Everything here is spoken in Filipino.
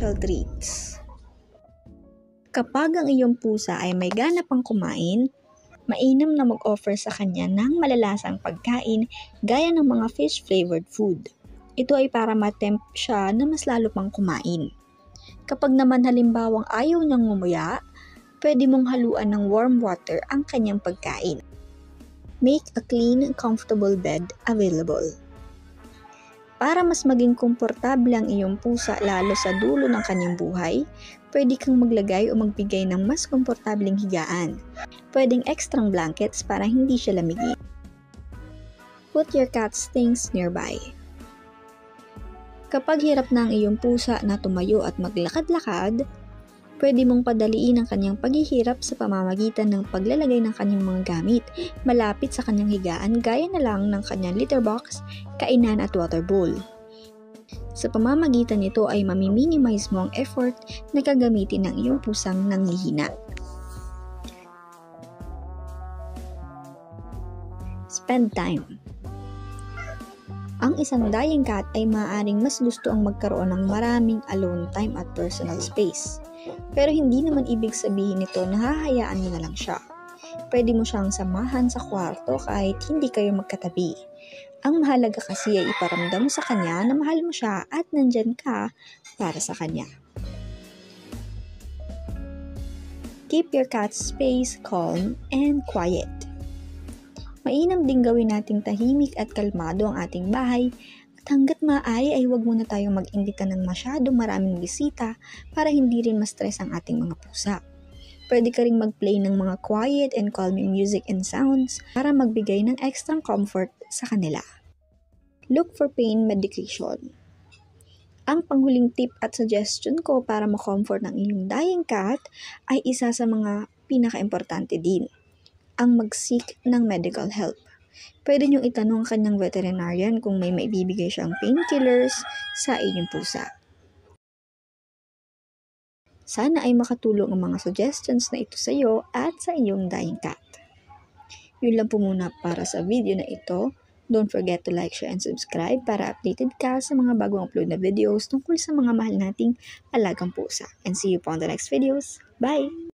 special treats. Kapag ang iyong pusa ay may gana pang kumain, mainam na mag-offer sa kanya ng malalasang pagkain gaya ng mga fish-flavored food. Ito ay para matempt siya na mas lalo pang kumain. Kapag naman halimbawang ayaw niyang ngumuya, pwede mong haluan ng warm water ang kanyang pagkain. Make a clean, comfortable bed available. Para mas maging komportable ang iyong pusa lalo sa dulo ng kanyang buhay, pwede kang maglagay o magbigay ng mas komportableng higaan. Pwedeng extra blankets para hindi siya lamigin. Put your cat's things nearby. Kapag hirap na ang iyong pusa na tumayo at maglakad-lakad, pwede mong padaliin ang kanyang paghihirap sa pamamagitan ng paglalagay ng kanyang mga gamit malapit sa kanyang higaan gaya na lang ng kanyang litter box, kainan at water bowl. Sa pamamagitan nito ay mamiminimize mo ang effort na gagamitin ng iyong pusang nanghihina. Spend time. Ang isang dying cat ay maaaring mas gusto ang magkaroon ng maraming alone time at personal space. Pero hindi naman ibig sabihin nito na hahayaan mo na lang siya. Pwede mo siyang samahan sa kwarto kahit hindi kayo magkatabi. Ang mahalaga kasi ay iparamdam sa kanya na mahal mo siya at nandyan ka para sa kanya. Keep your cat's space calm and quiet. Mainam din gawin nating tahimik at kalmado ang ating bahay at hanggat maaari ay huwag muna tayong mag-imbita ng masyadong maraming bisita para hindi rin ma-stress ang ating mga pusa. Pwede ka ring mag-play ng mga quiet and calming music and sounds para magbigay ng extra comfort sa kanila. Look for pain medication. Ang panghuling tip at suggestion ko para ma-comfort ng iyong dying cat ay isa sa mga pinaka-importante din. Ang mag-seek ng medical help. Pwede niyong itanong ang kanyang veterinarian kung may maibibigay siyang painkillers sa inyong pusa. Sana ay makatulong ang mga suggestions na ito sa iyo at sa iyong dying cat. Yun lang po muna para sa video na ito. Don't forget to like, share, and subscribe para updated ka sa mga bagong upload na videos tungkol sa mga mahal nating alagang pusa. And see you po on the next videos. Bye!